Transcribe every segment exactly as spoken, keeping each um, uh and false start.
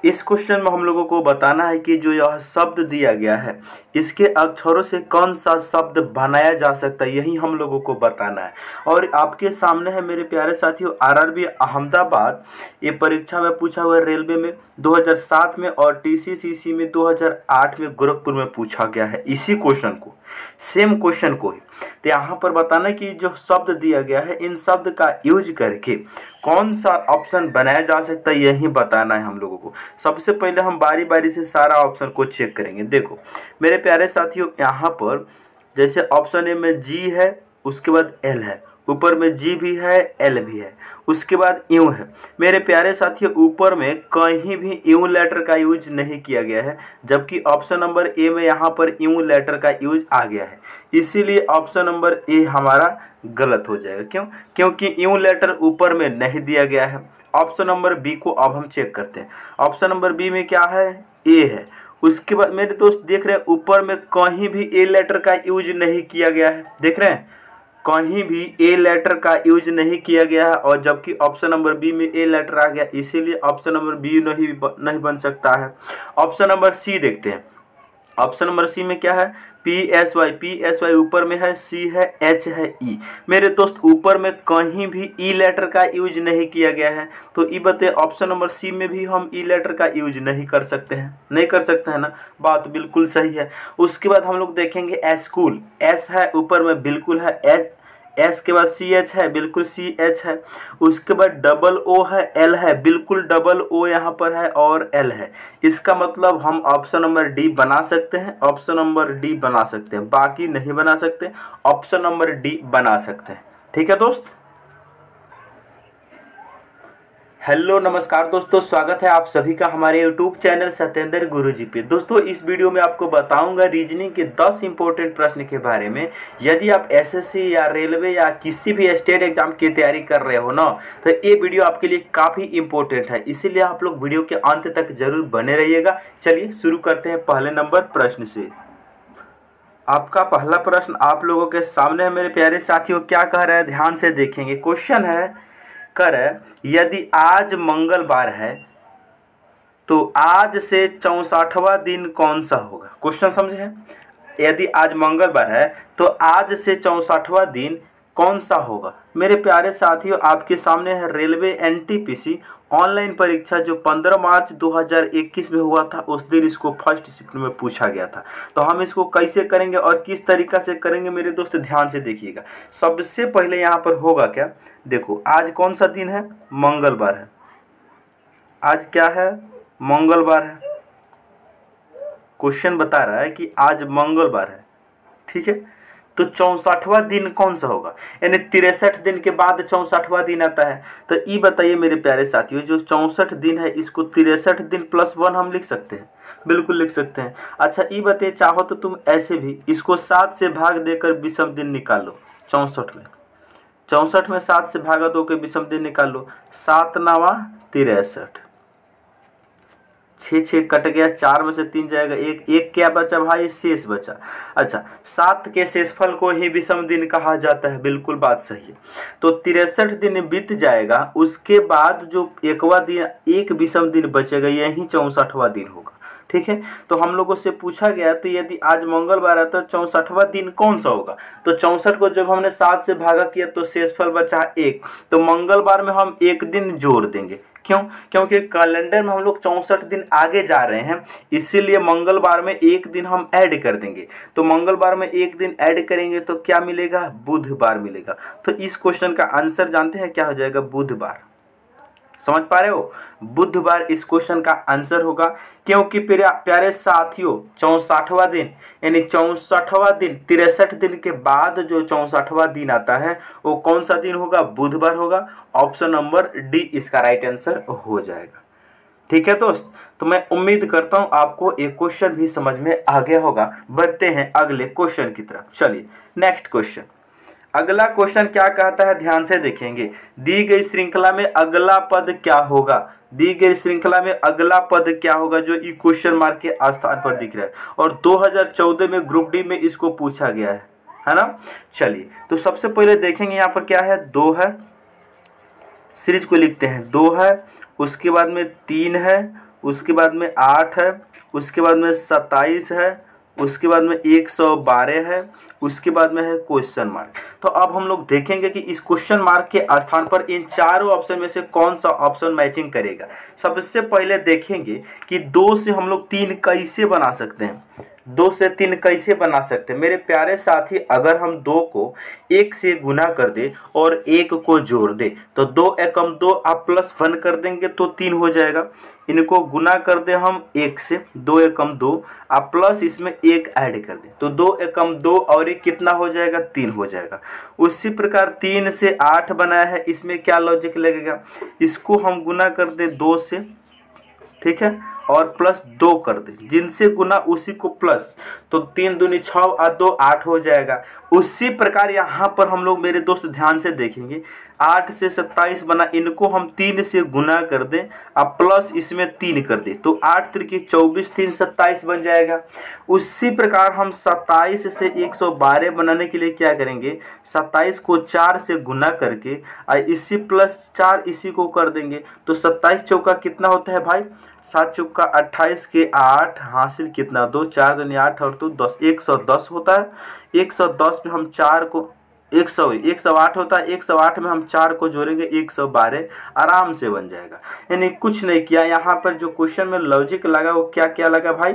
इस क्वेश्चन में हम लोगों को बताना है कि जो यह शब्द दिया गया है इसके अक्षरों से कौन सा शब्द बनाया जा सकता है, यही हम लोगों को बताना है। और आपके सामने है मेरे प्यारे साथियों आरआरबी अहमदाबाद, ये परीक्षा में पूछा हुआ है रेलवे में दो हज़ार सात में और टीसीसीसी में दो हज़ार आठ में गोरखपुर में पूछा गया है इसी क्वेश्चन को, सेम क्वेश्चन को ही। तो यहाँ पर बताना कि जो शब्द दिया गया है इन शब्द का यूज करके कौन सा ऑप्शन बनाया जा सकता है, यही बताना है हम लोगों को। सबसे पहले हम बारी बारी से सारा ऑप्शन को चेक करेंगे। देखो मेरे प्यारे साथियों, यहाँ पर जैसे ऑप्शन ए में जी है, उसके बाद एल है, ऊपर में जी भी है एल भी है, उसके बाद यू है। मेरे प्यारे साथियों ऊपर में कहीं भी यू लेटर का यूज नहीं किया गया है, जबकि ऑप्शन नंबर ए में यहाँ पर यू लेटर का यूज आ गया है, इसीलिए ऑप्शन नंबर ए हमारा गलत हो जाएगा। क्यों? क्योंकि यू लेटर ऊपर में नहीं दिया गया है। ऑप्शन नंबर बी को अब हम चेक करते हैं। ऑप्शन नंबर बी में क्या है? ए है। उसके बाद मेरे दोस्त देख रहे हैं ऊपर में कहीं भी ए लेटर का यूज नहीं किया गया है, देख रहे हैं कहीं भी ए लेटर का यूज नहीं किया गया है, और जबकि ऑप्शन नंबर बी में ए लेटर आ गया, इसीलिए ऑप्शन नंबर बी नहीं नहीं बन सकता है। ऑप्शन नंबर सी देखते हैं। ऑप्शन नंबर सी में क्या है? P S Y, P S Y ऊपर में है, सी है, एच है, ई। मेरे दोस्त ऊपर में कहीं भी ई लेटर का यूज नहीं किया गया है, तो ई बते ऑप्शन नंबर सी में भी हम ई लेटर का यूज नहीं कर सकते हैं, नहीं कर सकते हैं ना, बात बिल्कुल सही है। उसके बाद हम लोग देखेंगे स्कूल, एस है ऊपर में बिल्कुल है, एस एस के बाद सी एच है, बिल्कुल सी एच है। उसके बाद डबल ओ है, एल है, बिल्कुल डबल ओ यहाँ पर है और एल है। इसका मतलब हम ऑप्शन नंबर डी बना सकते हैं, ऑप्शन नंबर डी बना सकते हैं, बाकी नहीं बना सकते। ऑप्शन नंबर डी बना सकते हैं। ठीक है दोस्त। हेलो नमस्कार दोस्तों, स्वागत है आप सभी का हमारे यूट्यूब चैनल सत्येंद्र गुरुजी पे। दोस्तों इस वीडियो में आपको बताऊंगा रीजनिंग के दस इंपॉर्टेंट प्रश्न के बारे में। यदि आप एसएससी या रेलवे या किसी भी स्टेट एग्जाम की तैयारी कर रहे हो ना, तो ये वीडियो आपके लिए काफ़ी इंपॉर्टेंट है, इसीलिए आप लोग वीडियो के अंत तक जरूर बने रहिएगा। चलिए शुरू करते हैं पहले नंबर प्रश्न से। आपका पहला प्रश्न आप लोगों के सामने है मेरे प्यारे साथियों। क्या कह रहा है ध्यान से देखेंगे। क्वेश्चन है कर यदि आज मंगलवार है तो आज से चौसठवां दिन कौन सा होगा। क्वेश्चन समझे हैं? यदि आज मंगलवार है तो आज से चौसठवां दिन कौन सा होगा। मेरे प्यारे साथियों आपके सामने है रेलवे एनटीपीसी ऑनलाइन परीक्षा जो पंद्रह मार्च दो हज़ार इक्कीस में हुआ था, उस दिन इसको फर्स्ट शिफ्ट में पूछा गया था। तो हम इसको कैसे करेंगे और किस तरीका से करेंगे मेरे दोस्त ध्यान से देखिएगा। सबसे पहले यहाँ पर होगा क्या, देखो आज कौन सा दिन है? मंगलवार है। आज क्या है? मंगलवार है। क्वेश्चन बता रहा है कि आज मंगलवार है, ठीक है। तो चौसठवां दिन कौन सा होगा, यानी तिरसठ दिन के बाद चौसठवां दिन आता है। तो ये बताइए मेरे प्यारे साथियों, जो चौसठ दिन है इसको तिरसठ दिन प्लस वन हम लिख सकते हैं, बिल्कुल लिख सकते हैं। अच्छा ये बताइए, चाहो तो तुम ऐसे भी इसको सात से भाग देकर विषम दिन निकाल लो। चौंसठ में चौंसठ में सात से भागा दो के विषम दिन निकाल लो। सात नवा तिरसठ, छः छः कट गया, चार में से तीन जाएगा, एक एक क्या बचा भाई? शेष बचा। अच्छा सात के शेषफल को ही विषम दिन कहा जाता है, बिल्कुल बात सही है। तो तिरसठ दिन बीत जाएगा, उसके बाद जो एकवा दिन एक विषम दिन बचेगा यही चौसठवां दिन होगा, ठीक है। तो हम लोगों से पूछा गया तो यदि आज मंगलवार है तो चौसठवां दिन कौन सा होगा। तो चौसठ को जब हमने सात से भागा किया तो शेषफल बचा एक, तो मंगलवार में हम एक दिन जोड़ देंगे। क्यों? क्योंकि कैलेंडर में हम लोग चौसठ दिन आगे जा रहे हैं, इसीलिए मंगलवार में एक दिन हम ऐड कर देंगे। तो मंगलवार में एक दिन ऐड करेंगे तो क्या मिलेगा? बुधवार मिलेगा। तो इस क्वेश्चन का आंसर जानते हैं क्या हो जाएगा? बुधवार। समझ पा रहे हो? बुधवार इस क्वेश्चन का आंसर होगा। क्योंकि प्यारे साथियों चौसठवां दिन यानी चौसठवां दिन तिरसठ दिन के बाद जो चौसठवां दिन आता है वो कौन सा दिन होगा? बुधवार होगा। ऑप्शन नंबर डी इसका राइट आंसर हो जाएगा। ठीक है दोस्त, तो मैं उम्मीद करता हूं आपको एक क्वेश्चन भी समझ में आ गया होगा। बढ़ते हैं अगले क्वेश्चन की तरफ। चलिए नेक्स्ट क्वेश्चन। अगला क्वेश्चन क्या कहता है ध्यान से देखेंगे। दी गई श्रृंखला में अगला पद क्या होगा। दी गई श्रृंखला में अगला पद क्या होगा, जो ई क्वेश्चन मार्क के स्थान पर दिख रहा है, और दो हज़ार चौदह में ग्रुप डी में इसको पूछा गया है, है ना। चलिए तो सबसे पहले देखेंगे यहाँ पर क्या है, दो है, सीरीज को लिखते हैं, दो है, उसके बाद में तीन है, उसके बाद में आठ है, उसके बाद में सत्ताईस है, उसके बाद में एक सौ बारह है, उसके बाद में है क्वेश्चन मार्क। तो अब हम लोग देखेंगे कि इस क्वेश्चन मार्क के स्थान पर इन चारों ऑप्शन में से कौन सा ऑप्शन मैचिंग करेगा। सबसे पहले देखेंगे कि दो से हम लोग तीन कैसे बना सकते हैं, दो से तीन कैसे बना सकते हैं मेरे प्यारे साथी। अगर हम दो को एक से गुना कर दे और एक को जोड़ दे तो दो एकम दो, आप प्लस वन कर देंगे तो तीन हो जाएगा। इनको गुना कर दे हम एक से, दो एकम दो, आप प्लस इसमें एक ऐड कर दे तो दो एकम दो और एक कितना हो जाएगा, तीन हो जाएगा। उसी प्रकार तीन से आठ बनाया है, इसमें क्या लॉजिक लगेगा, इसको हम गुना कर दे दो से, ठीक है, और प्लस दो कर दे, जिनसे गुना उसी को प्लस, तो तीन दूनी छः और दो आठ हो जाएगा। उसी प्रकार यहाँ पर हम लोग मेरे दोस्त ध्यान से देखेंगे, आठ से सत्ताईस बना, इनको हम तीन से गुना कर दें अब प्लस इसमें तीन कर दे तो आठ त्रिकी चौबीस, तीन सत्ताईस बन जाएगा। उसी प्रकार हम सत्ताईस से एक सौ बारह बनाने के लिए क्या करेंगे, सत्ताईस को चार से गुना करके और इसी प्लस चार इसी को कर देंगे तो सत्ताईस चौका कितना होता है भाई, सात चौका अट्ठाईस के आठ, हासिल कितना दो, चार दूनी आठ और दो दस, एक सौ दस होता है। एक सौ दस में हम चार को एक सौ एक सौ आठ होता है, एक सौ आठ में हम चार को जोड़ेंगे एक सौ बारह, आराम से बन जाएगा। यानी कुछ नहीं किया, यहाँ पर जो क्वेश्चन में लॉजिक लगा वो क्या क्या लगा भाई,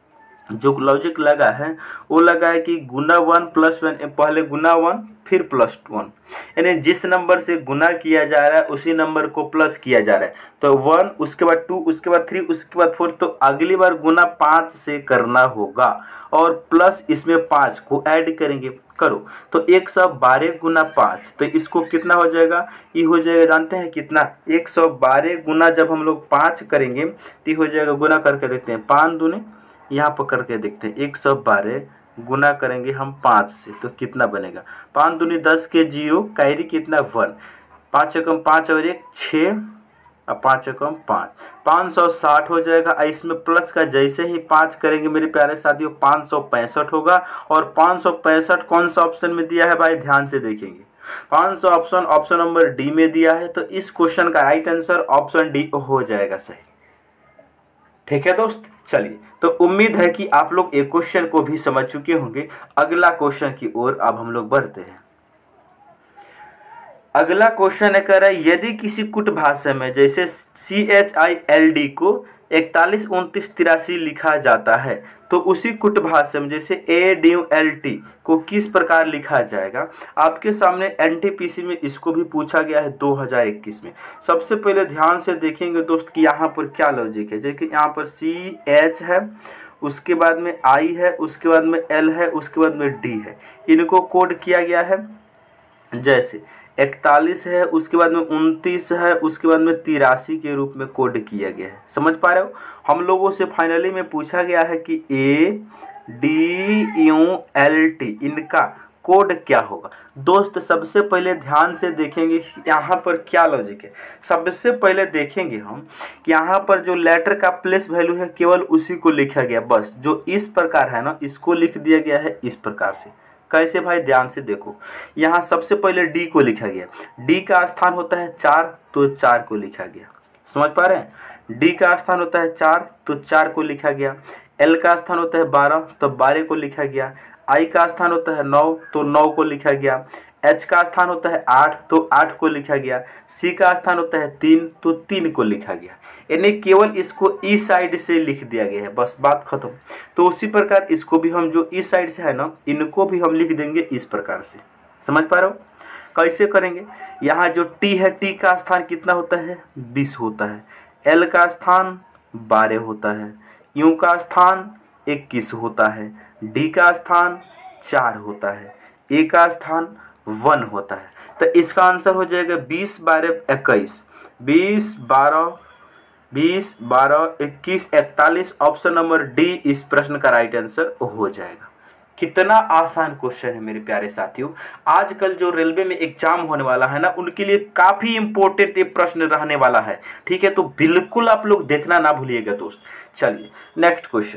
जो लॉजिक लगा है वो लगा है कि गुना वन प्लस वन, पहले गुना वन फिर प्लस वन, यानी जिस नंबर से गुना किया जा रहा है उसी नंबर को प्लस किया जा रहा है। तो वन, उसके बाद टू, उसके बाद थ्री, उसके बाद फोर, तो अगली बार गुना पाँच से करना होगा और प्लस इसमें पाँच को ऐड करेंगे, करो तो एक सौ बारह गुना पाँच, तो इसको कितना हो जाएगा, ये हो जाएगा जानते हैं कितना, एक सौ बारह गुना जब हम लोग पाँच करेंगे तो ये हो जाएगा, गुना करके देखते हैं, पाँच दूनी यहाँ पर करके देखते हैं, एक सौ बारह गुना करेंगे हम पाँच से तो कितना बनेगा, पाँच दूनी दस के जीरो, कैरी कितना वन, पाँच एकम पाँच और एक छः और पाँच एकम पाँच, पाँच सौ साठ हो जाएगा। इसमें प्लस का जैसे ही पाँच करेंगे मेरे प्यारे साथियों पाँच सौ पैंसठ होगा। और पाँच सौ पैंसठ कौन सा ऑप्शन में दिया है भाई, ध्यान से देखेंगे, पाँच सौ ऑप्शन ऑप्शन नंबर डी में दिया है, तो इस क्वेश्चन का राइट आंसर ऑप्शन डी हो जाएगा सही। ठीक है दोस्त, चलिए तो उम्मीद है कि आप लोग एक क्वेश्चन को भी समझ चुके होंगे। अगला क्वेश्चन की ओर अब हम लोग बढ़ते हैं। अगला क्वेश्चन है कह रहा है, यदि किसी कुट भाषा में जैसे C H I L D को इकतालीस उनतीस तिरासी लिखा जाता है तो उसी कुट भाषा में जैसे ए डी एल टी को किस प्रकार लिखा जाएगा। आपके सामने एन टी पी सी में इसको भी पूछा गया है दो हज़ार इक्कीस में। सबसे पहले ध्यान से देखेंगे दोस्त कि यहाँ पर क्या लॉजिक है, जैसे यहाँ पर सी एच है, उसके बाद में आई है, उसके बाद में एल है, उसके बाद में डी है, इनको कोड किया गया है जैसे इकतालीस है, उसके बाद में उनतीस है, उसके बाद में तिरासी के रूप में कोड किया गया है। समझ पा रहे हो, हम लोगों से फाइनली में पूछा गया है कि A D U L T इनका कोड क्या होगा। दोस्त सबसे पहले ध्यान से देखेंगे यहाँ पर क्या लॉजिक है। सबसे पहले देखेंगे हम कि यहाँ पर जो लेटर का प्लेस वैल्यू है केवल उसी को लिखा गया, बस जो इस प्रकार है ना इसको लिख दिया गया है इस प्रकार से। कैसे भाई, ध्यान से देखो, यहाँ सबसे पहले डी को लिखा गया, डी का स्थान होता है चार तो चार को लिखा गया। समझ पा रहे हैं, डी का स्थान होता है चार तो चार को लिखा गया, एल का स्थान होता है बारह तो बारह को लिखा गया, आई का स्थान होता है नौ तो नौ को लिखा गया, एच का स्थान होता है आठ तो आठ को लिखा गया, सी का स्थान होता है तीन तो तीन को लिखा गया। यानी केवल इसको इस साइड से लिख दिया गया है, बस बात खत्म। तो उसी प्रकार इसको भी हम जो इस साइड से है ना इनको भी हम लिख देंगे इस प्रकार से। समझ पा रहे हो कैसे करेंगे। यहाँ जो टी है, टी का स्थान कितना होता है, बीस होता है, एल का स्थान बारह होता है, यू का स्थान इक्कीस होता है, डी का स्थान चार होता है, ए का स्थान वन होता है। तो इसका आंसर हो जाएगा बीस बारह इक्कीस, बीस बारह बीस बारह इक्कीस इकतालीस, ऑप्शन नंबर डी इस प्रश्न का राइट आंसर हो जाएगा। कितना आसान क्वेश्चन है मेरे प्यारे साथियों। आजकल जो रेलवे में एग्जाम होने वाला है ना उनके लिए काफ़ी इंपॉर्टेंट ये प्रश्न रहने वाला है, ठीक है, तो बिल्कुल आप लोग देखना ना भूलिएगा दोस्त। चलिए नेक्स्ट क्वेश्चन,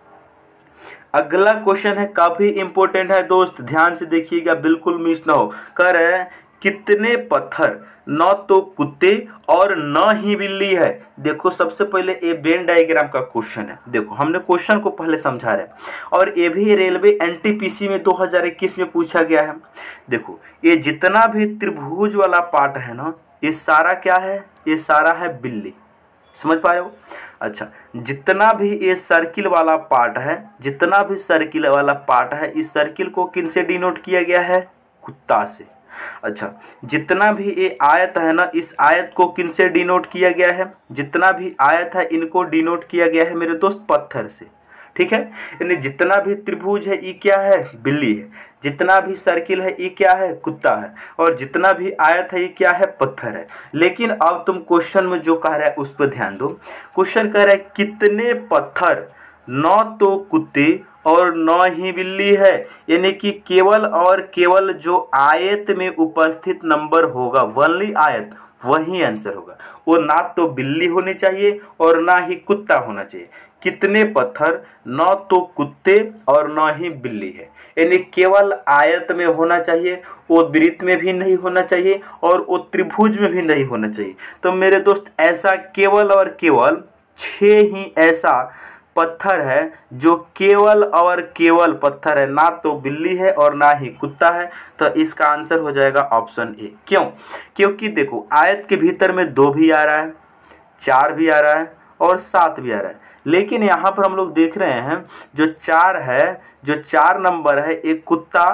अगला क्वेश्चन है काफ़ी इंपॉर्टेंट है दोस्त, ध्यान से देखिएगा बिल्कुल मिस ना हो। कह रहे हैं कितने पत्थर न तो कुत्ते और न ही बिल्ली है। देखो सबसे पहले ये वेन डायग्राम का क्वेश्चन है। देखो हमने क्वेश्चन को पहले समझा रहे हैं और ये भी रेलवे एनटीपीसी में दो हज़ार इक्कीस में पूछा गया है। देखो ये जितना भी त्रिभुज वाला पार्ट है ना, ये सारा क्या है, ये सारा है बिल्ली। समझ पा रहे हो? अच्छा, जितना भी ये सर्किल वाला पार्ट है, जितना भी सर्किल वाला पार्ट है, इस सर्किल को किन से डिनोट किया गया है? कुत्ता से। अच्छा, जितना भी ये आयत है ना, इस आयत को किन से डिनोट किया गया है? जितना भी आयत है इनको डिनोट किया गया है मेरे दोस्त पत्थर से। ठीक है, यानी जितना भी त्रिभुज है ये क्या है? बिल्ली है। जितना भी सर्किल है ये क्या है? कुत्ता है। और जितना भी आयत है ये क्या है? पत्थर है। लेकिन अब तुम क्वेश्चन में जो कह रहा है उस पर ध्यान दो। क्वेश्चन कह रहा है कितने पत्थर, न तो कुत्ते और न ही बिल्ली है, यानी कि केवल और केवल जो आयत में उपस्थित नंबर होगा, वनली आयत, वही आंसर होगा। वो ना तो बिल्ली होनी चाहिए और ना ही कुत्ता होना चाहिए। कितने पत्थर, न तो कुत्ते और न ही बिल्ली है, यानी केवल आयत में होना चाहिए, वो वृत्त में भी नहीं होना चाहिए और वो त्रिभुज में भी नहीं होना चाहिए। तो मेरे दोस्त ऐसा केवल और केवल छः ही ऐसा पत्थर है जो केवल और केवल पत्थर है, ना तो बिल्ली है और ना ही कुत्ता है। तो इसका आंसर हो जाएगा ऑप्शन ए। क्यों? क्योंकि देखो आयत के भीतर में दो भी आ रहा है, चार भी आ रहा है और सात भी आ रहा है। लेकिन यहाँ पर हम लोग देख रहे हैं जो चार है, जो चार नंबर है, एक कुत्ता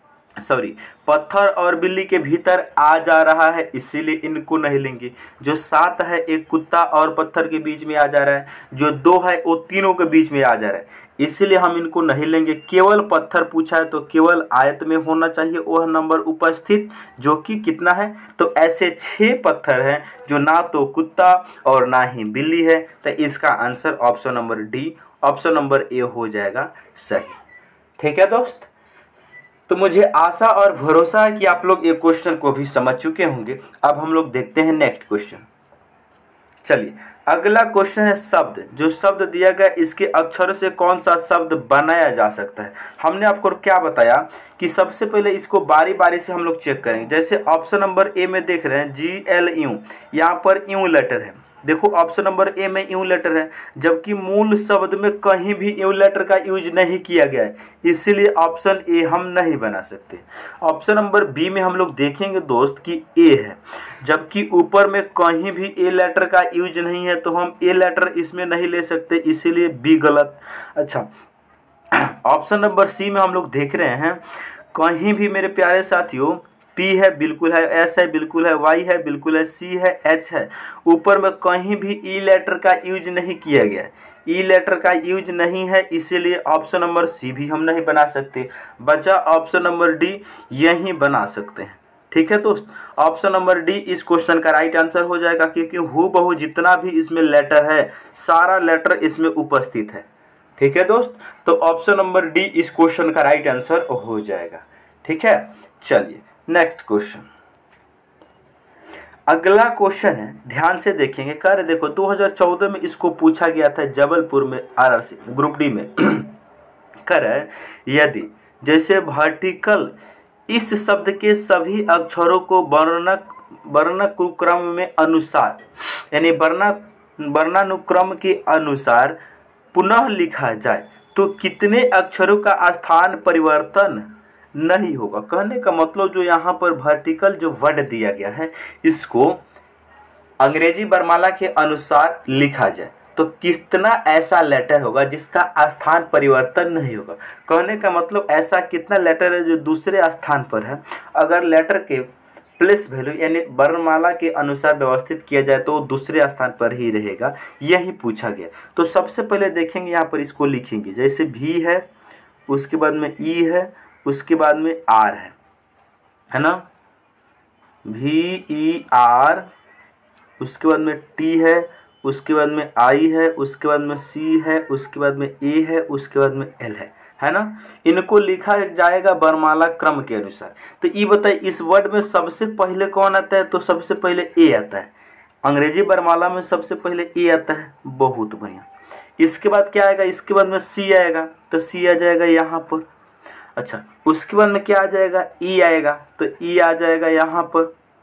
सॉरी पत्थर और बिल्ली के भीतर आ जा रहा है, इसीलिए इनको नहीं लेंगे। जो सात है एक कुत्ता और पत्थर के बीच में आ जा रहा है, जो दो है वो तीनों के बीच में आ जा रहा है, इसलिए हम इनको नहीं लेंगे। केवल पत्थर पूछा है तो केवल आयत में होना चाहिए वह नंबर उपस्थित, जो कि कितना है? तो ऐसे छः पत्थर हैं जो ना तो कुत्ता और ना ही बिल्ली है। तो इसका answer option number D, option number A हो जाएगा सही। ठीक है दोस्त, तो मुझे आशा और भरोसा है कि आप लोग ये क्वेश्चन को भी समझ चुके होंगे। अब हम लोग देखते हैं नेक्स्ट क्वेश्चन। चलिए अगला क्वेश्चन है शब्द। जो शब्द दिया गया इसके अक्षरों से कौन सा शब्द बनाया जा सकता है? हमने आपको क्या बताया कि सबसे पहले इसको बारी बारी से हम लोग चेक करेंगे। जैसे ऑप्शन नंबर ए में देख रहे हैं जी एल यू, यहाँ पर यू लेटर है। देखो ऑप्शन नंबर ए में यू लेटर है, जबकि मूल शब्द में कहीं भी यू लेटर का यूज नहीं किया गया है, इसीलिए ऑप्शन ए हम नहीं बना सकते। ऑप्शन नंबर बी में हम लोग देखेंगे दोस्त कि ए है, जबकि ऊपर में कहीं भी ए लेटर का यूज नहीं है, तो हम ए लेटर इसमें नहीं ले सकते, इसीलिए बी गलत। अच्छा, ऑप्शन नंबर सी में हम लोग देख रहे हैं कहीं भी मेरे प्यारे साथियों पी है बिल्कुल है, एस है बिल्कुल है, वाई है बिल्कुल है, सी है, एच है, ऊपर में कहीं भी ई लेटर का यूज नहीं किया गया है, ई लेटर का यूज नहीं है, इसीलिए ऑप्शन नंबर सी भी हम नहीं बना सकते। बचा ऑप्शन नंबर डी, यही बना सकते हैं। ठीक है दोस्त, ऑप्शन नंबर डी इस क्वेश्चन का राइट आंसर हो जाएगा, क्योंकि हूबहू जितना भी इसमें लेटर है सारा लेटर इसमें उपस्थित है। ठीक है दोस्त, तो ऑप्शन नंबर डी इस क्वेश्चन का राइट आंसर हो जाएगा। ठीक है, चलिए नेक्स्ट क्वेश्चन। अगला क्वेश्चन है, ध्यान से देखेंगे। कह रहे देखो दो हज़ार चौदह में इसको पूछा गया था जबलपुर में, आरआरसी ग्रुप डी में। कह रहे यदि जैसे वर्टिकल इस शब्द के सभी अक्षरों को वर्णक वर्णानुक्रम में अनुसार, यानी वर्णा वर्णानुक्रम के अनुसार पुनः लिखा जाए तो कितने अक्षरों का स्थान परिवर्तन नहीं होगा? कहने का मतलब जो यहाँ पर वर्टिकल जो वर्ड दिया गया है इसको अंग्रेजी वर्णमाला के अनुसार लिखा जाए तो कितना ऐसा लेटर होगा जिसका स्थान परिवर्तन नहीं होगा? कहने का मतलब ऐसा कितना लेटर है जो दूसरे स्थान पर है, अगर लेटर के प्लेस वैल्यू यानी वर्णमाला के अनुसार व्यवस्थित किया जाए तो दूसरे स्थान पर ही रहेगा, यही पूछा गया। तो सबसे पहले देखेंगे यहाँ पर इसको लिखेंगे, जैसे भी है, उसके बाद में ई है, उसके बाद में आर है, है ना, भी ई आर, उसके बाद में टी है, उसके बाद में आई है, उसके बाद में सी है, उसके बाद में ए है, उसके बाद में एल है, है ना। इनको लिखा जाएगा वर्णमाला क्रम के अनुसार। तो ये बताइए इस वर्ड में सबसे पहले कौन आता है? तो सबसे पहले ए आता है। अंग्रेजी वर्णमाला में सबसे पहले ए आता है, बहुत बढ़िया। इसके बाद क्या आएगा? इसके बाद में सी आएगा, तो सी आ जाएगा यहाँ पर। अच्छा, उसके बाद में क्या आ जाएगा? ई आएगा, तो ई आ जाएगा यहाँ पर।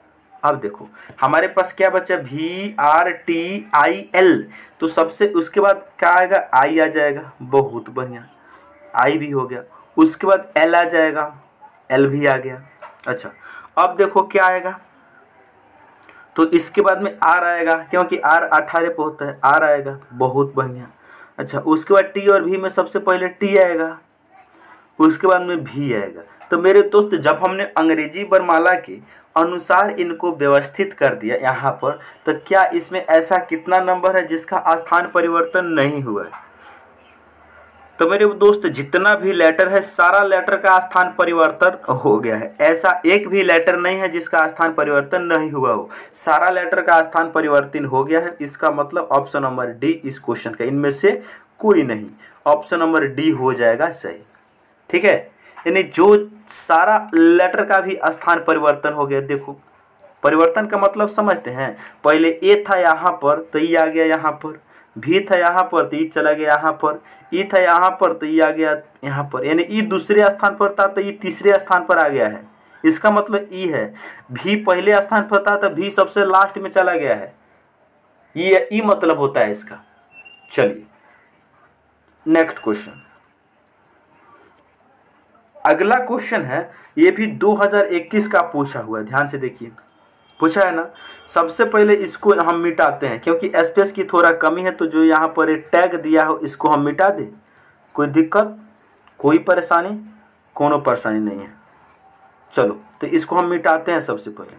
अब देखो हमारे पास क्या बचा, V R T I L, तो सबसे उसके बाद क्या आएगा, आई आ जाएगा, बहुत बढ़िया, आई भी हो गया। उसके बाद एल आ जाएगा, एल भी आ गया। अच्छा अब देखो क्या आएगा, तो इसके बाद में आर आएगा, क्योंकि आर अठारह पे होता है, आर आएगा, बहुत बढ़िया। अच्छा उसके बाद टी और भी में सबसे पहले टी आएगा, उसके बाद में भी आएगा। तो मेरे दोस्त जब हमने अंग्रेजी वर्णमाला के अनुसार इनको व्यवस्थित कर दिया यहाँ पर, तो क्या इसमें ऐसा कितना नंबर है जिसका स्थान परिवर्तन नहीं हुआ है? तो मेरे दोस्त जितना भी लेटर है सारा लेटर का स्थान परिवर्तन हो गया है, ऐसा एक भी लेटर नहीं है जिसका स्थान परिवर्तन नहीं हुआ हो, सारा लेटर का स्थान परिवर्तन हो गया है। इसका मतलब ऑप्शन नंबर डी इस क्वेश्चन का, इनमें से कोई नहीं, ऑप्शन नंबर डी हो जाएगा सही। ठीक है, यानी जो सारा लेटर का भी स्थान परिवर्तन हो गया। देखो परिवर्तन का मतलब समझते हैं, पहले ए था यहाँ पर तो ई आ गया यहाँ पर, भी था यहाँ पर तो ई चला गया यहाँ पर, ई था यहाँ पर तो ई आ गया यहाँ पर, यानी ई दूसरे स्थान पर था तो ई तीसरे स्थान पर आ गया है। इसका मतलब ई है, भी पहले स्थान पर था तो भी सबसे लास्ट में चला गया है, ये ई मतलब होता है इसका। चलिए नेक्स्ट क्वेश्चन, अगला क्वेश्चन है, ये भी दो हज़ार इक्कीस का पूछा हुआ है, ध्यान से देखिए, पूछा है ना। सबसे पहले इसको हम मिटाते हैं क्योंकि स्पेस की थोड़ा कमी है, तो जो यहाँ पर टैग दिया हो इसको हम मिटा दें। कोई दिक्कत, कोई परेशानी, कोनो परेशानी नहीं है। चलो तो इसको हम मिटाते हैं सबसे पहले।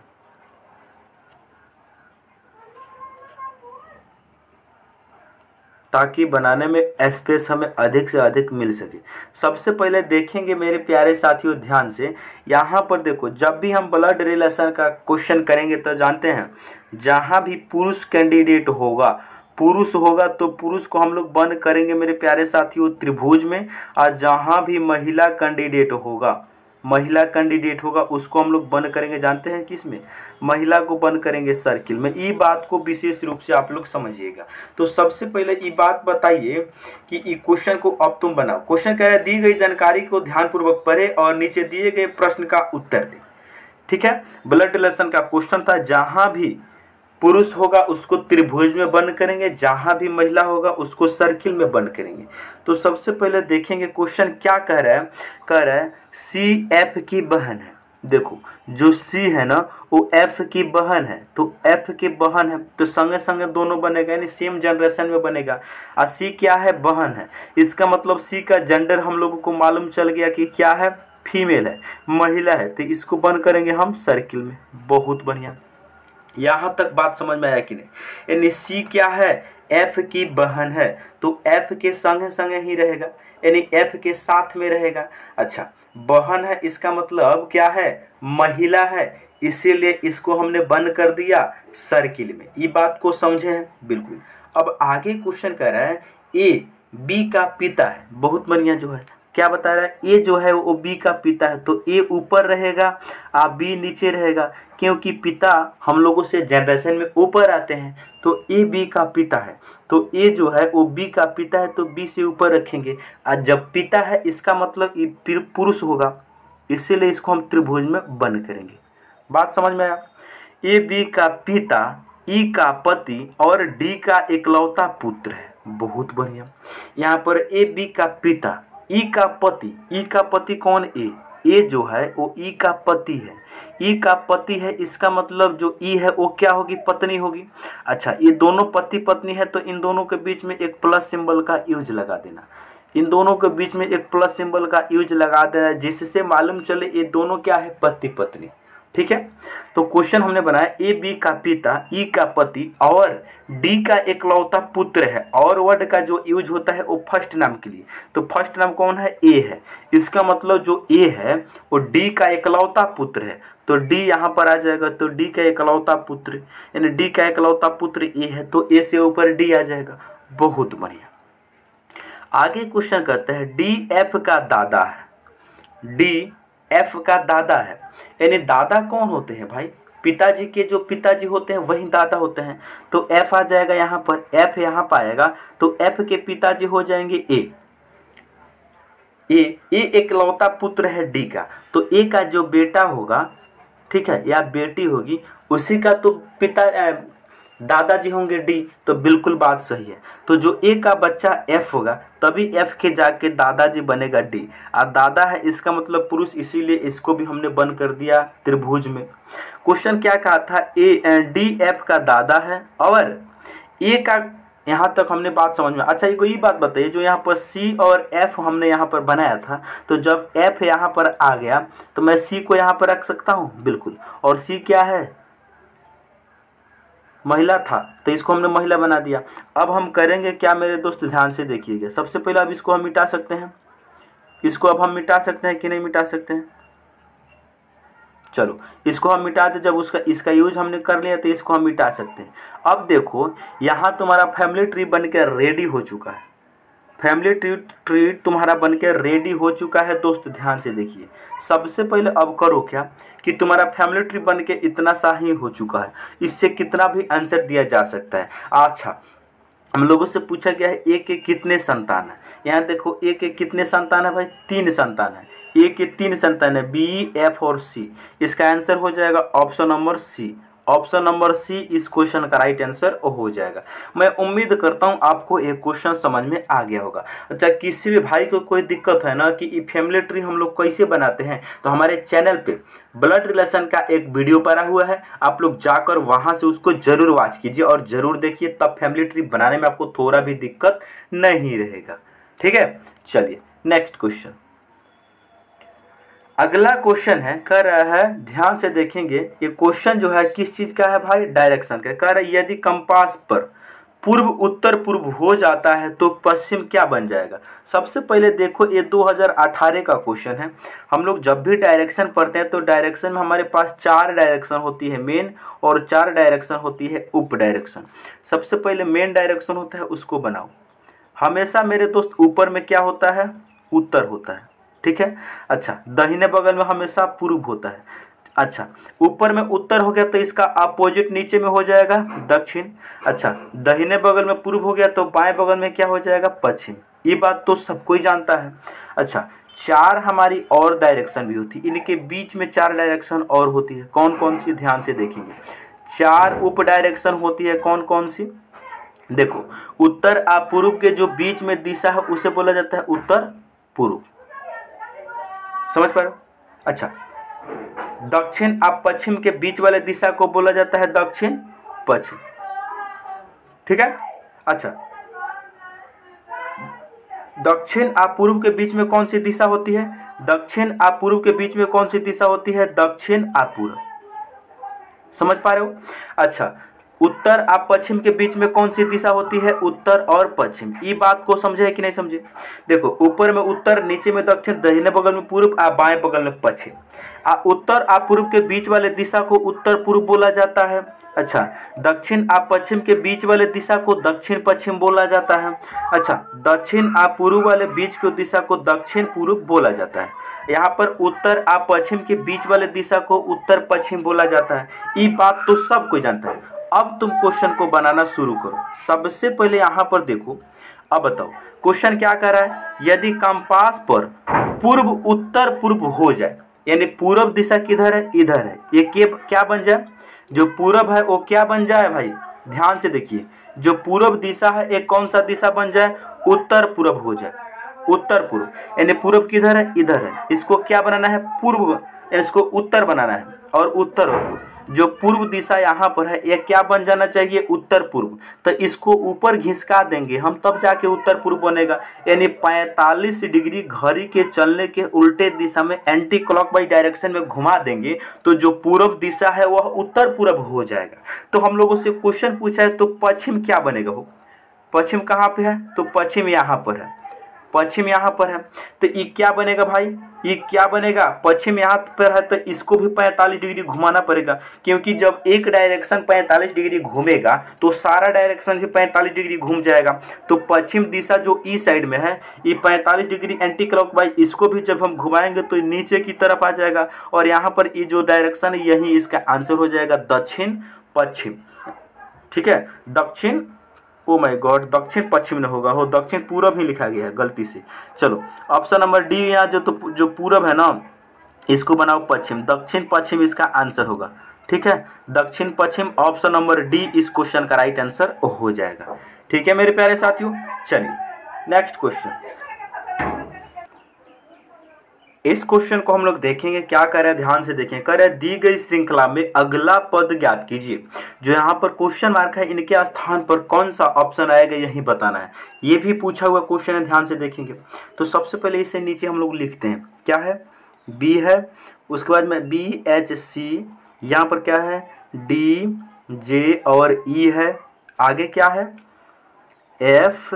ताकि बनाने में स्पेस हमें अधिक से अधिक मिल सके। सबसे पहले देखेंगे मेरे प्यारे साथियों ध्यान से, यहाँ पर देखो जब भी हम ब्लड रिलेशन का क्वेश्चन करेंगे तो जानते हैं जहाँ भी पुरुष कैंडिडेट होगा, पुरुष होगा तो पुरुष को हम लोग बंद करेंगे मेरे प्यारे साथियों त्रिभुज में, और जहाँ भी महिला कैंडिडेट होगा, महिला कैंडिडेट होगा उसको हम लोग बंद करेंगे, जानते हैं किस में, महिला को बंद करेंगे सर्किल में। ये बात को विशेष रूप से आप लोग समझिएगा। तो सबसे पहले ये बात बताइए कि ये क्वेश्चन को अब तुम बनाओ। क्वेश्चन कह रहा है दी गई जानकारी को ध्यानपूर्वक पढ़े और नीचे दिए गए प्रश्न का उत्तर दें। ठीक है, ब्लड रिलेशन का क्वेश्चन था, जहां भी पुरुष होगा उसको त्रिभुज में बंद करेंगे, जहां भी महिला होगा उसको सर्किल में बंद करेंगे। तो सबसे पहले देखेंगे क्वेश्चन क्या कह रहा है, कह रहा है सी एफ की बहन है। देखो जो सी है ना वो एफ की बहन है, तो एफ की बहन है तो संगे संगे दोनों बनेगा, यानी सेम जनरेशन में बनेगा। और सी क्या है, बहन है, इसका मतलब सी का जेंडर हम लोगों को मालूम चल गया कि क्या है, फीमेल है, महिला है, तो इसको बंद करेंगे हम सर्किल में। बहुत बढ़िया, यहाँ तक बात समझ में आया कि नहीं। यानी सी क्या है, एफ की बहन है, तो एफ के संगे संगे ही रहेगा, यानी एफ के साथ में रहेगा। अच्छा बहन है इसका मतलब क्या है, महिला है, इसीलिए इसको हमने बंद कर दिया सर्किल में। ये बात को समझे हैं बिल्कुल। अब आगे क्वेश्चन कह रहा है ए बी का पिता है। बहुत बढ़िया, जो है क्या बता रहा है, ए जो है वो बी का पिता है, तो ए ऊपर रहेगा और बी नीचे रहेगा, क्योंकि पिता हम लोगों से जनरेशन में ऊपर आते हैं, तो ए बी का पिता है, तो ए जो है वो बी का पिता है, तो बी से ऊपर रखेंगे। और जब पिता है इसका मतलब ये पुरुष होगा, इसीलिए इसको हम त्रिभुज में बंद करेंगे। बात समझ में आया। ए बी का पिता, ई का पति और डी का इकलौता पुत्र है। बहुत बढ़िया, यहाँ पर ए बी का पिता, ई का पति, ई का पति कौन, ए, ए जो है वो ई का पति है, ई का पति है, इसका मतलब जो ई है वो क्या होगी, पत्नी होगी। अच्छा ये दोनों पति पत्नी है, तो इन दोनों के बीच में एक प्लस सिंबल का यूज लगा देना, इन दोनों के बीच में एक प्लस सिंबल का यूज लगा देना, जिससे मालूम चले ये दोनों क्या है, पति पत्नी। ठीक है, तो क्वेश्चन हमने बनाया ए बी का पिता, ई का पति और डी का इकलौता पुत्र है, और वर्ड का जो यूज होता है वो फर्स्ट नाम के लिए, तो फर्स्ट नाम कौन है, ए है, इसका मतलब जो ए है वो डी का इकलौता पुत्र है, तो डी यहाँ पर आ जाएगा, तो डी का इकलौता पुत्र, यानी डी का इकलौता पुत्र ए है, तो ए से ऊपर डी आ जाएगा। बहुत बढ़िया। आगे क्वेश्चन कहते हैं डी एफ का दादा है, डी एफ का दादा है, यानी दादा कौन होते हैं भाई, पिताजी के जो पिताजी होते हैं वही दादा होते हैं, तो एफ आ जाएगा यहाँ पर, एफ यहाँ पाएगा, तो एफ के पिताजी हो जाएंगे ए, ए ए इकलौता पुत्र है डी का, तो ए का जो बेटा होगा, ठीक है, या बेटी होगी, उसी का तो पिता दादाजी होंगे डी, तो बिल्कुल बात सही है। तो जो ए का बच्चा एफ होगा तभी एफ के जाके दादाजी बनेगा डी। और दादा है इसका मतलब पुरुष, इसीलिए इसको भी हमने बंद कर दिया त्रिभुज में। क्वेश्चन क्या कहा था, ए डी एफ का दादा है और ए का, यहाँ तक हमने बात समझ में। अच्छा ये कोई बात बताइए, जो यहाँ पर सी और एफ हमने यहाँ पर बनाया था, तो जब एफ यहाँ पर आ गया तो मैं सी को यहाँ पर रख सकता हूँ, बिल्कुल। और सी क्या है, महिला था, तो इसको हमने महिला बना दिया। अब हम करेंगे क्या मेरे दोस्त, ध्यान से देखिएगा। सबसे पहले अब इसको हम मिटा सकते हैं, इसको अब हम मिटा सकते हैं कि नहीं मिटा सकते हैं, चलो इसको हम मिटा दे। जब उसका इसका यूज हमने कर लिया तो इसको हम मिटा सकते हैं। अब देखो यहाँ तुम्हारा फैमिली ट्री बन के रेडी हो चुका है, फैमिली ट्री ट्री तुम्हारा बन के रेडी हो चुका है दोस्त, ध्यान से देखिए। सबसे पहले अब करो क्या कि तुम्हारा फैमिली ट्री बन के इतना सा ही हो चुका है, इससे कितना भी आंसर दिया जा सकता है। अच्छा हम लोगों से पूछा गया है ए के कितने संतान है, यहाँ देखो ए के कितने संतान है भाई, तीन संतान है। ए के तीन संतान है, बी एफ और सी, इसका आंसर हो जाएगा option number C. Option number C इस क्वेश्चन का राइट आंसर हो जाएगा। मैं उम्मीद करता हूं आपको एक क्वेश्चन समझ में आ गया होगा। अच्छा किसी भी भाई को कोई दिक्कत है ना कि फैमिली ट्री हम लोग कैसे बनाते हैं, तो हमारे चैनल पे ब्लड रिलेशन का एक वीडियो पड़ा हुआ है, आप लोग जाकर वहां से उसको जरूर वॉच कीजिए और जरूर देखिए, तब फैमिली ट्री बनाने में आपको थोड़ा भी दिक्कत नहीं रहेगा। ठीक है, चलिए नेक्स्ट क्वेश्चन। अगला क्वेश्चन है, कह रहा है ध्यान से देखेंगे, ये क्वेश्चन जो है किस चीज का है भाई, डायरेक्शन का। कह रहा है यदि कंपास पर पूर्व उत्तर पूर्व हो जाता है तो पश्चिम क्या बन जाएगा। सबसे पहले देखो ये दो हज़ार अठारह का क्वेश्चन है। हम लोग जब भी डायरेक्शन पढ़ते हैं तो डायरेक्शन में हमारे पास चार डायरेक्शन होती है मेन, और चार डायरेक्शन होती है उप डायरेक्शन। सबसे पहले मेन डायरेक्शन होता है, उसको बनाओ। हमेशा मेरे दोस्त ऊपर में क्या होता है, उत्तर होता है, ठीक है। अच्छा दाहिने बगल में हमेशा पूर्व होता है। अच्छा ऊपर में उत्तर हो गया तो इसका अपोजिट नीचे में हो जाएगा दक्षिण। अच्छा दाहिने बगल में पूर्व हो गया तो बाएं बगल में क्या हो जाएगा, पश्चिम। ये बात तो सबको ही जानता है। अच्छा चार हमारी और डायरेक्शन भी होती है, इनके बीच में चार डायरेक्शन और होती है, कौन कौन सी, ध्यान से देखेंगे। चार उप डायरेक्शन होती है, कौन कौन सी, देखो उत्तर और पूर्व के जो बीच में दिशा है उसे बोला जाता है उत्तर पूर्व, समझ पा रहे हो। अच्छा दक्षिण और पश्चिम के बीच वाले दिशा को बोला जाता है दक्षिण पश्चिम, ठीक है। अच्छा दक्षिण और पूर्व के बीच में कौन सी दिशा होती है, दक्षिण और पूर्व के बीच में कौन सी दिशा होती है, दक्षिण और पूर्व, समझ पा रहे हो। अच्छा उत्तर और पश्चिम के बीच में कौन सी दिशा होती है, उत्तर और पश्चिम। ये बात को समझे कि नहीं समझे। देखो ऊपर में उत्तर, नीचे में दक्षिण, दाहिने बगल में पूर्व और बाएं बगल में पश्चिम। आ उत्तर और पूर्व के बीच वाले दिशा को उत्तर पूर्व बोला जाता है। अच्छा दक्षिण और पश्चिम के बीच वाले दिशा को दक्षिण पश्चिम बोला जाता है। अच्छा दक्षिण और पूर्व वाले बीच की दिशा को दक्षिण पूर्व बोला जाता है। यहाँ पर उत्तर और पश्चिम के बीच वाले दिशा को उत्तर पश्चिम बोला जाता है। ये बात तो सब कोई जानता है। अब तुम क्वेश्चन को बनाना शुरू करो। सबसे पहले यहाँ पर देखो, अब बताओ क्वेश्चन क्या कर रहा है, यदि कंपास पर पूर्व उत्तर पूर्व हो जाए, यानी पूर्व दिशा किधर है, इधर है, ये के क्या बन जाए, जो पूर्व है वो क्या बन जाए भाई, ध्यान से देखिए, जो पूर्व दिशा है एक कौन सा दिशा बन जाए, उत्तर पूर्व हो जाए, उत्तर पूर्व, यानी पूर्व किधर है, इधर है, इसको क्या बनाना है, पूर्व, इसको उत्तर बनाना है। और उत्तर और पूर्व, जो पूर्व दिशा यहाँ पर है यह क्या बन जाना चाहिए, उत्तर पूर्व। तो इसको ऊपर घिसका देंगे हम, तब जाके उत्तर पूर्व बनेगा। यानी पैंतालीस डिग्री घड़ी के चलने के उल्टे दिशा में एंटी क्लॉकवाइज डायरेक्शन में घुमा देंगे तो जो पूर्व दिशा है वह उत्तर पूर्व हो जाएगा। तो हम लोगों से क्वेश्चन पूछा है तो पश्चिम क्या बनेगा, हो पश्चिम कहाँ पे है, तो पश्चिम यहाँ पर है, पश्चिम यहाँ पर है, तो ये क्या बनेगा भाई, ये क्या बनेगा, पश्चिम यहाँ पर है तो इसको भी पैंतालीस डिग्री घुमाना पड़ेगा, क्योंकि जब एक डायरेक्शन पैंतालीस डिग्री घूमेगा तो सारा डायरेक्शन भी पैंतालीस डिग्री घूम जाएगा। तो पश्चिम दिशा जो ई साइड में है ये पैंतालीस डिग्री एंटी क्लॉकवाइज, इसको भी जब हम घुमाएंगे तो नीचे की तरफ आ जाएगा, और यहाँ पर ये जो डायरेक्शन है यही इसका आंसर हो जाएगा दक्षिण पश्चिम, ठीक है। दक्षिण, ओ माय गॉड, दक्षिण पश्चिम में होगा, हो दक्षिण पूरब ही लिखा गया है गलती से। चलो ऑप्शन नंबर डी, यहाँ जो तो जो पूरब है ना इसको बनाओ पश्चिम, दक्षिण पश्चिम इसका आंसर होगा। ठीक है, दक्षिण पश्चिम ऑप्शन नंबर डी इस क्वेश्चन का राइट आंसर हो जाएगा। ठीक है मेरे प्यारे साथियों, चलिए नेक्स्ट क्वेश्चन। इस क्वेश्चन को हम लोग देखेंगे, क्या कह रहा है ध्यान से देखें। कह रहा है दी गई श्रृंखला में अगला पद ज्ञात कीजिए। जो यहाँ पर क्वेश्चन मार्क है, इनके स्थान पर कौन सा ऑप्शन आएगा यही बताना है। ये भी पूछा हुआ क्वेश्चन है, ध्यान से देखेंगे। तो सबसे पहले इसे नीचे हम लोग लिखते हैं, क्या है, बी है, उसके बाद में बी एच सी, यहाँ पर क्या है, डी जे और ई है, आगे क्या है, एफ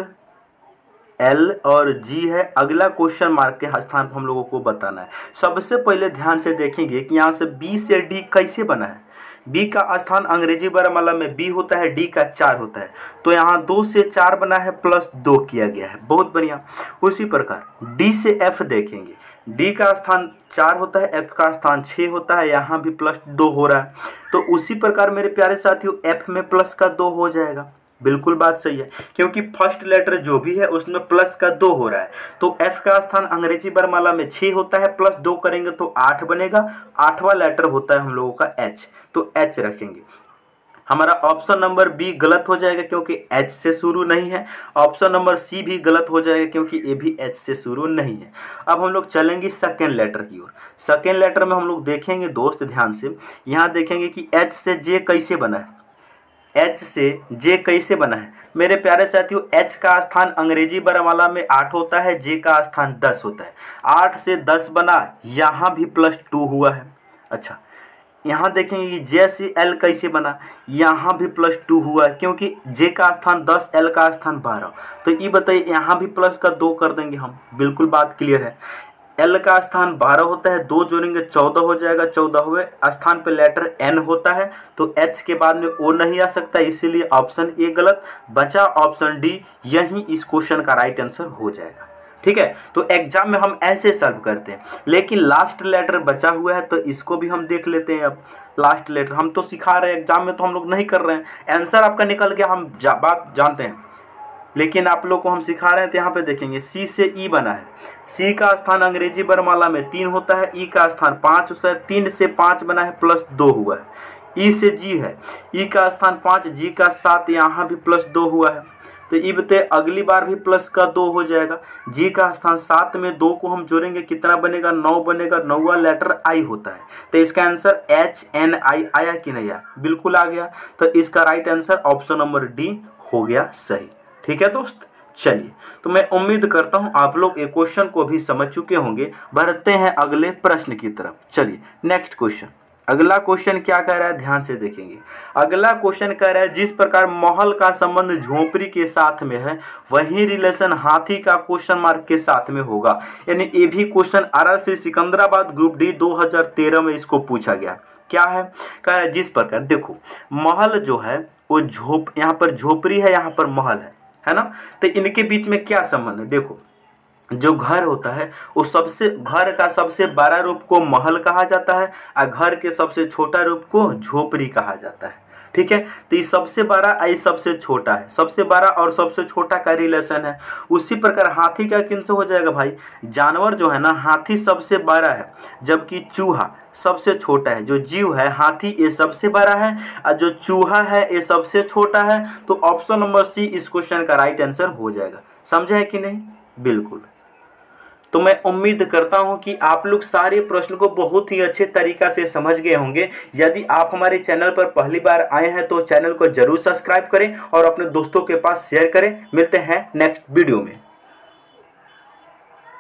एल और जी है। अगला क्वेश्चन मार्क के स्थान पर हम लोगों को बताना है। सबसे पहले ध्यान से देखेंगे कि यहाँ से बी से डी कैसे बना है। बी का स्थान अंग्रेजी वर्णमाला में बी होता है, डी का चार होता है, तो यहाँ दो से चार बना है, प्लस दो किया गया है, बहुत बढ़िया। उसी प्रकार डी से एफ देखेंगे, डी का स्थान चार होता है, एफ का स्थान छः होता है, यहाँ भी प्लस दो हो रहा है। तो उसी प्रकार मेरे प्यारे साथियों एफ में प्लस का दो हो जाएगा। बिल्कुल बात सही है, क्योंकि फर्स्ट लेटर जो भी है उसमें प्लस का दो हो रहा है। तो एफ का स्थान अंग्रेजी वर्णमाला में छः होता है, प्लस दो करेंगे तो आठ बनेगा। आठवां लेटर होता है हम लोगों का एच, तो एच रखेंगे। हमारा ऑप्शन नंबर बी गलत हो जाएगा क्योंकि एच से शुरू नहीं है। ऑप्शन नंबर सी भी गलत हो जाएगा क्योंकि ए भी एच से शुरू नहीं है। अब हम लोग चलेंगे सेकेंड लेटर की ओर। सेकेंड लेटर में हम लोग देखेंगे दोस्त ध्यान से, यहाँ देखेंगे कि एच से जे कैसे बना है। एच से जे कैसे बना है मेरे प्यारे साथियों। एच का स्थान अंग्रेजी वर्णमाला में आठ होता है, जे का स्थान दस होता है। आठ से दस बना, यहाँ भी प्लस टू हुआ है। अच्छा, यहाँ देखेंगे कि जे से एल कैसे बना, यहाँ भी प्लस टू हुआ है क्योंकि जे का स्थान दस, एल का स्थान बारह। तो ये बताइए, यहाँ भी प्लस का दो कर देंगे हम। बिल्कुल बात क्लियर है। एल का स्थान बारह होता है, दो जोड़ेंगे चौदह हो जाएगा। चौदहवें स्थान पे लेटर एन होता है, तो एच के बाद में ओ नहीं आ सकता, इसीलिए ऑप्शन ए गलत बचा। ऑप्शन डी यही इस क्वेश्चन का राइट आंसर हो जाएगा। ठीक है, तो एग्जाम में हम ऐसे सॉल्व करते हैं, लेकिन लास्ट लेटर बचा हुआ है तो इसको भी हम देख लेते हैं। अब लास्ट लेटर हम तो सिखा रहे हैं, एग्जाम में तो हम लोग नहीं कर रहे हैं। आंसर आपका निकल गया, हम जा, बात जानते हैं, लेकिन आप लोग को हम सिखा रहे हैं। तो यहाँ पे देखेंगे सी से ई बना है। सी का स्थान अंग्रेजी वर्णमाला में तीन होता है, ई का स्थान पाँच होता है, तीन से पाँच बना है, प्लस दो हुआ है। ई से जी है, ई का स्थान पाँच, जी का सात, यहाँ भी प्लस दो हुआ है। तो ई बताए अगली बार भी प्लस का दो हो जाएगा। जी का स्थान सात में दो को हम जोड़ेंगे, कितना बनेगा, नौ बनेगा। नौवा लेटर आई होता है, तो इसका आंसर एच एन आई आया कि नहीं आया, बिल्कुल आ गया। तो इसका right answer option number D हो गया सही। ठीक है दोस्त, चलिए, तो मैं उम्मीद करता हूं आप लोग एक क्वेश्चन को भी समझ चुके होंगे। बढ़ते हैं अगले प्रश्न की तरफ। चलिए नेक्स्ट क्वेश्चन। अगला क्वेश्चन क्या कह रहा है, ध्यान से देखेंगे। अगला क्वेश्चन कह रहा है जिस प्रकार महल का संबंध झोपड़ी के साथ में है, वही रिलेशन हाथी का क्वेश्चन मार्क के साथ में होगा। यानी ये भी क्वेश्चन आर से सिकंदराबाद ग्रुप डी दो हज़ार तेरह में इसको पूछा गया। क्या है, कह रहा है जिस प्रकार, देखो महल जो है वो झोप, यहाँ पर झोपड़ी है, यहाँ पर महल है, है ना। तो इनके बीच में क्या संबंध है, देखो जो घर होता है वो सबसे, घर का सबसे बड़ा रूप को महल कहा जाता है और घर के सबसे छोटा रूप को झोपड़ी कहा जाता है। ठीक है, तो ये सबसे बड़ा और सबसे छोटा है, सबसे बड़ा और सबसे छोटा का रिलेशन है। उसी प्रकार हाथी का किनसे हो जाएगा भाई, जानवर जो है ना, हाथी सबसे बड़ा है जबकि चूहा सबसे छोटा है। जो जीव है हाथी ये सबसे बड़ा है और जो चूहा है ये सबसे छोटा है। तो ऑप्शन नंबर सी इस क्वेश्चन का राइट आंसर हो जाएगा। समझे है कि नहीं, बिल्कुल। तो मैं उम्मीद करता हूं कि आप लोग सारे प्रश्न को बहुत ही अच्छे तरीका से समझ गए होंगे। यदि आप हमारे चैनल पर पहली बार आए हैं तो चैनल को जरूर सब्सक्राइब करें और अपने दोस्तों के पास शेयर करें। मिलते हैं नेक्स्ट वीडियो में।